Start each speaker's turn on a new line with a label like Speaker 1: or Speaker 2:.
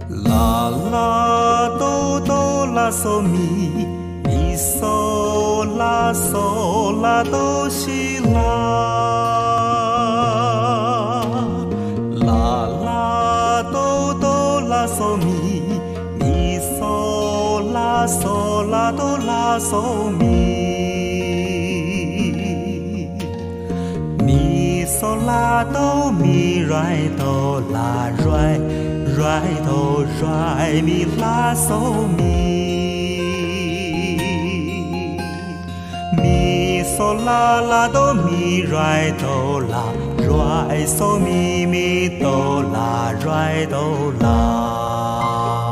Speaker 1: 啦啦哆哆啦嗦咪，咪嗦啦哆西啦。啦啦哆哆啦嗦咪，咪嗦啦哆啦嗦咪。咪嗦啦哆咪来哆啦来哆来咪啦嗦咪，咪嗦啦哆咪来哆啦来嗦咪哆啦来哆啦。